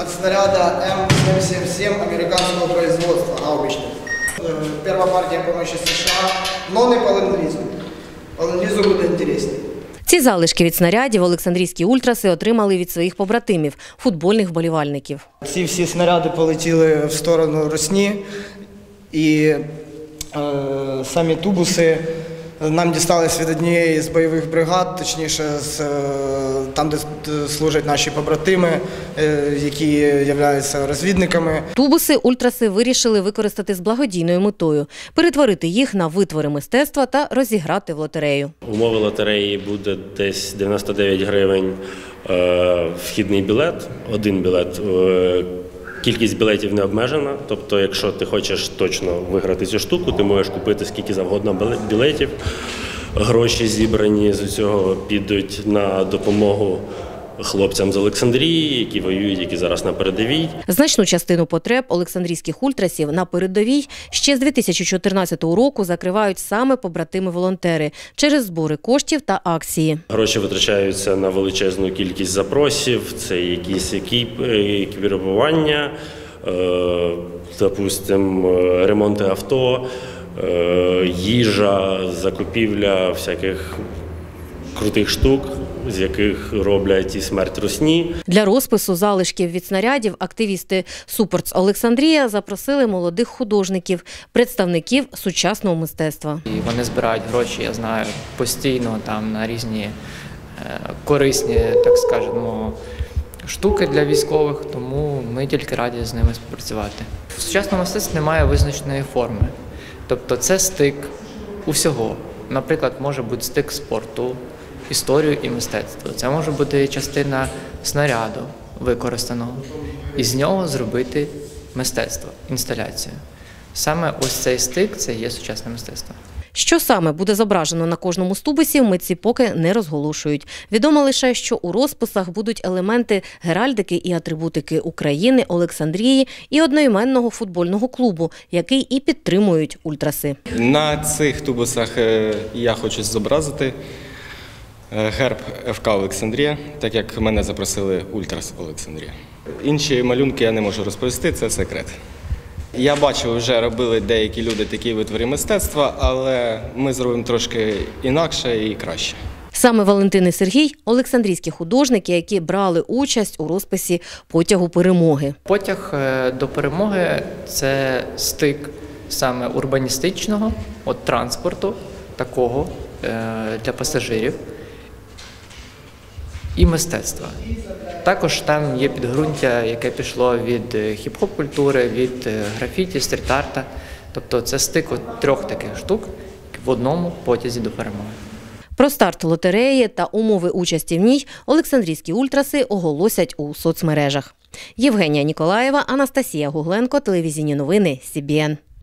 от снаряда М777 американского производства, гаубичного. Первая партия помощи США, но не по ленд-лизу. По ленд-лизу буде интереснее. Ці залишки від снарядів олександрійські ультраси отримали від своїх побратимів – футбольних вболівальників. Ці всі снаряди полетіли в сторону Русні, і самі тубуси нам дістались від однієї з бойових бригад, точніше, там, де служать наші побратими, які являються розвідниками. Тубуси ультраси вирішили використати з благодійною метою – перетворити їх на витвори мистецтва та розіграти в лотерею. Умови лотереї буде десь 99 гривень вхідний білет, один білет. Кількість білетів не обмежена, тобто якщо ти хочеш точно виграти цю штуку, ти можеш купити скільки завгодно білетів. Гроші зібрані з цього підуть на допомогу хлопцям з Олександрії, які воюють, які зараз на передовій. Значну частину потреб олександрійських ультрасів на передовій ще з 2014 року закривають саме побратими-волонтери через збори коштів та акції. Гроші витрачаються на величезну кількість запросів, це якісь екіпірування, допустимо, ремонти авто, їжа, закупівля всяких крутих штук, з яких роблять і смерть русні. Для розпису залишків від снарядів активісти «Суппортс Олександрія» запросили молодих художників, представників сучасного мистецтва. І вони збирають гроші, я знаю, постійно там на різні корисні, так скажемо, штуки для військових, тому ми тільки раді з ними співпрацювати. В сучасному мистецтві немає визначеної форми, тобто це стик усього. Наприклад, може бути стик спорту, історію і мистецтво. Це може бути частина снаряду використаного, і з нього зробити мистецтво, інсталяцію. Саме ось цей стик – це є сучасне мистецтво. Що саме буде зображено на кожному з тубусів, митці поки не розголошують. Відомо лише, що у розписах будуть елементи геральдики і атрибутики України, Олександрії і одноіменного футбольного клубу, який і підтримують ультраси. На цих тубусах я хочу зобразити герб ФК Олександрія, так як мене запросили Ультрас Олександрія. Інші малюнки я не можу розповісти, це секрет. Я бачив, вже робили деякі люди такі витвори мистецтва, але ми зробимо трошки інакше і краще. Саме Валентин і Сергій – олександрійські художники, які брали участь у розписі «Потягу перемоги». Потяг до перемоги – це стик саме урбаністичного, от транспорту, такого для пасажирів, і мистецтва. Також там є підґрунтя, яке пішло від хіп-хоп-культури, від графіті, стріт-арта. Тобто це стик трьох таких штук в одному потязі до перемоги. Про старт лотереї та умови участі в ній олександрійські ультраси оголосять у соцмережах. Євгенія Ніколаєва, Анастасія Гугленко, телевізійні новини СІБІН.